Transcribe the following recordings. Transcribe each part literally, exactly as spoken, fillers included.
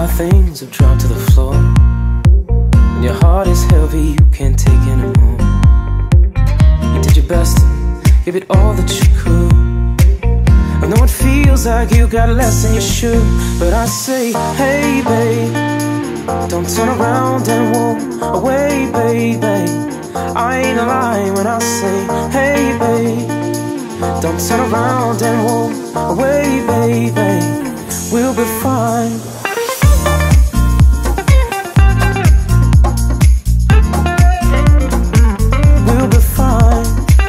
high things have dropped to the floor. When your heart is heavy, you can't take anymore. You did your best and give it all that you could. I know it feels like you got less than you should, but I say, hey babe, don't turn around and walk away, baby. I ain't lying when I say, hey babe, don't turn around and walk away, baby. We'll be fine. We'll be fine.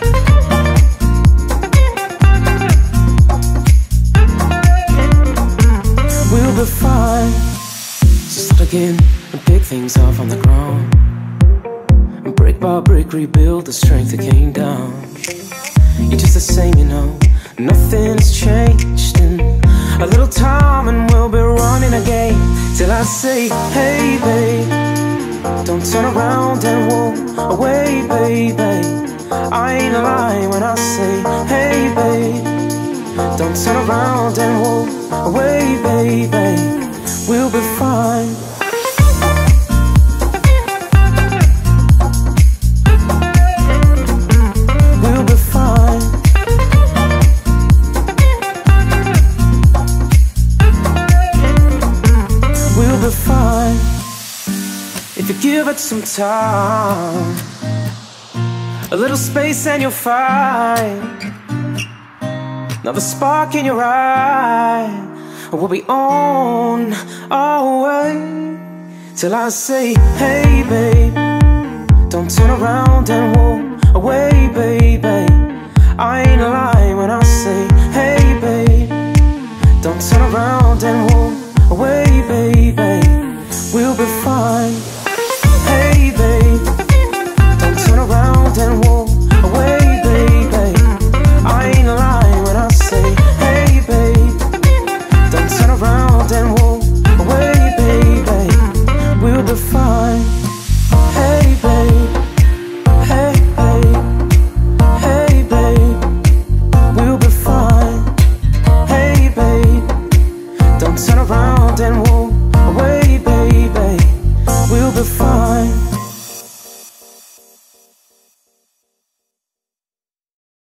We'll be fine. So start again and pick things up on the ground, and brick by brick rebuild the strength that came down. You're just the same, you know, nothing's changed. And a little time and we'll be running again, till I say, hey babe, don't turn around and walk away, baby. I ain't lying when I say, hey babe, don't turn around and walk away, baby. We'll be fine. We'll be fine. We'll be fine. If you give it some time, a little space and you'll find another spark in your eye. We'll be on our way, till I say, hey babe, don't turn around and walk away, baby. I ain't lying when I say, hey babe, don't turn around and walk away, baby. We'll be fine. Hey babe, don't turn around and walk